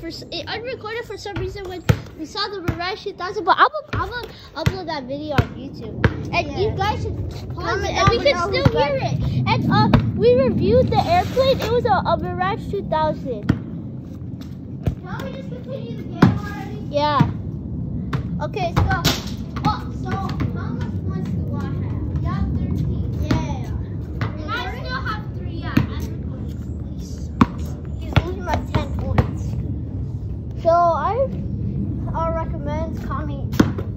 it unrecorded for some reason when we saw the Mirage 2000. But I'm gonna upload that video on YouTube, and you guys should pause it, and we can still hear it. And we reviewed the airplane. It was a Mirage 2000. Can we just continue the game already? Yeah. Okay, so. Oh, so how much points do I have? You have 13. Yeah. And I still have 3. Yeah, I'm recording. He's losing by 10 points. So I recommend comment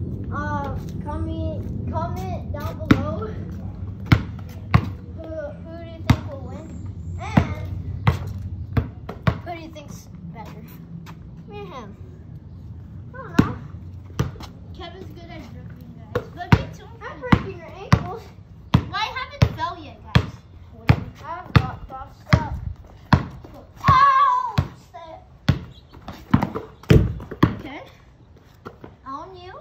down below who do you think will win, and who do you think's better? Me or him? I don't know. Kevin's good at dribbling, guys. But me too. I'm breaking your ankles. Well, I haven't fell yet, guys. I've got tossed up. Ow! Okay. On you.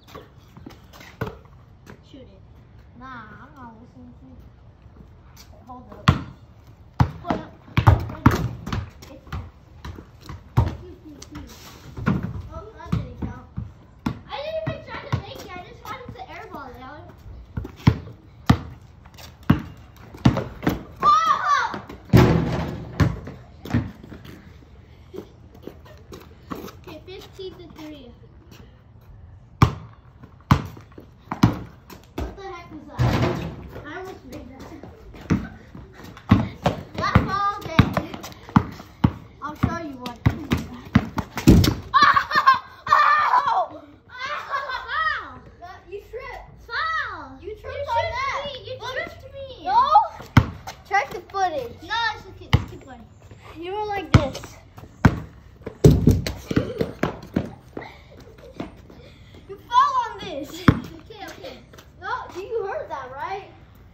Shoot it. Nah, I'm not listening to you. Hold up. Hold up. Oh, that didn't count. I didn't even try to make it. I just wanted to airball it out. Okay, 15-3. What the heck was that? I almost made that. That's all day. I'll show you what. Ow! You tripped. Foul! You tripped on that. You tripped me. No? Check the footage. No, it's okay. Let's keep going. You were like this. You fell on this. Okay. No, you heard that, right?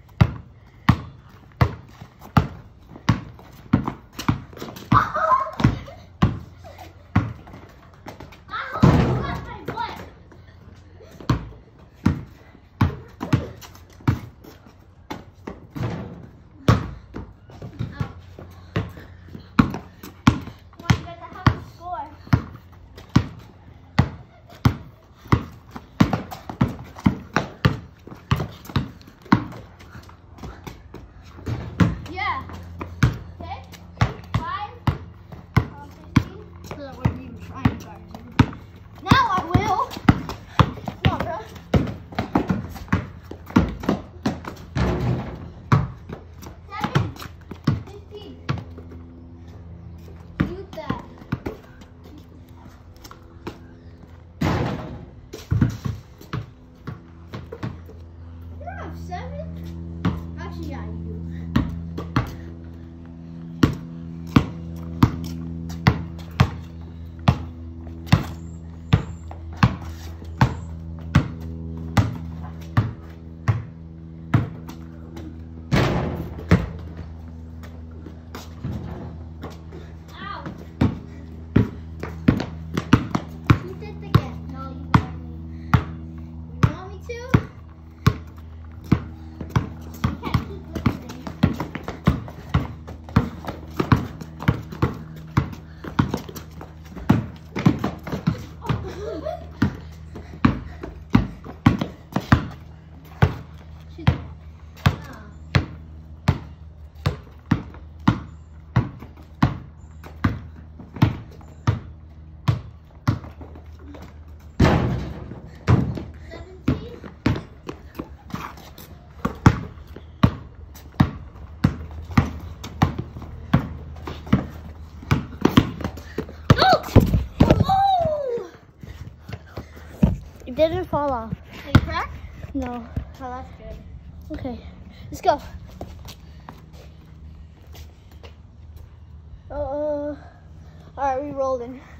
It didn't fall off. Did it crack? No. Oh, that's good. Okay, let's go. All right, we rolling.